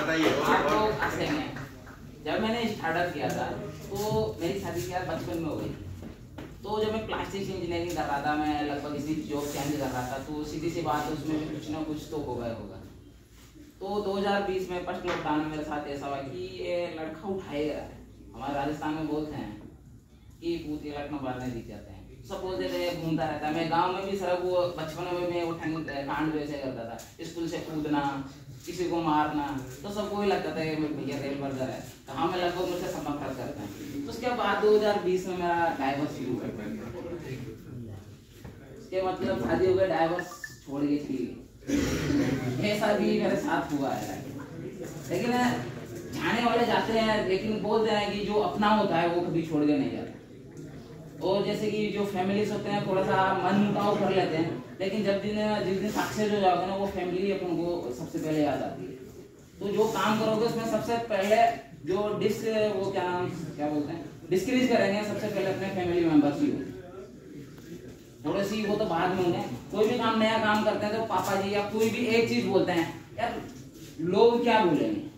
आपको हंसेंगे। जब मैंने स्टार्टअप किया था तो मेरी शादी क्या बचपन में हो गई। तो जब मैं प्लास्टिक इंजीनियरिंग कर रहा था, मैं लगभग इसी जॉब चेंज कर रहा था, तो सीधी सी बात है उसमें भी कुछ ना कुछ तो होगा। तो 2020 में फर्स्ट लॉकडाउन में मेरे साथ ऐसा हुआ कि ये लड़का उठाएगा। हमारे राजस्थान में बोलते हैं कि पूत ये लड़का मारने दिख जाते हैं, सब बोलते थे, घूमता रहता है। मैं गांव में भी सड़क वो बचपन में मैं वो कांड वैसे करता था, स्कूल से कूदना, किसी को मारना, तो सबको ही लगता था कि भैया रेल बर्गर है, कहाँ में लगभग मुझसे सब नफरत करते हैं। तो उसके बाद 2020 में मेरा डाइवर्स शुरू कर दिया। उसके मतलब शादी हो गई, डाइवर्स छोड़ के चली गई। ऐसा भी मेरे साथ हुआ है। लेकिन जाने वाले जाते हैं, लेकिन बोलते हैं कि जो अपना होता है वो कभी छोड़ के नहीं जाता। और जैसे कि जो फैमिलीज होते हैं थोड़ा सा मन मुटाव कर लेते हैं, लेकिन जिस दिन सक्सेस हो जाओगे ना, वो फैमिली अपन को सबसे पहले याद आती है। तो जो काम करोगे उसमें सबसे पहले जो वो क्या बोलते हैं, डिस्करेज करेंगे सबसे पहले अपने फैमिली मेंबर्स ही हो। थोड़े सी वो तो बाद में होंगे। कोई भी काम नया काम करते हैं तो पापा जी या कोई भी एक चीज बोलते हैं, यार लोग क्या बोलेंगे,